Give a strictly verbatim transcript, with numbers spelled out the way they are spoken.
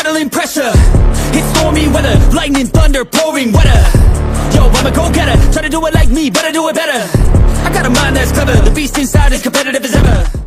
battling pressure. It's stormy weather, lightning, thunder, pouring weather. Yo, I'm a go-getter, try to do it like me, but I do it better. I got a mind that's clever, the beast inside is competitive as ever.